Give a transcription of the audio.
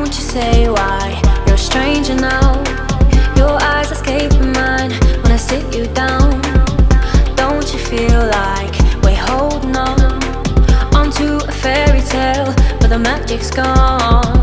Won't you say why you're a stranger now? Your eyes escaping mine when I sit you down. Don't you feel like we're holding on onto a fairy tale, but the magic's gone?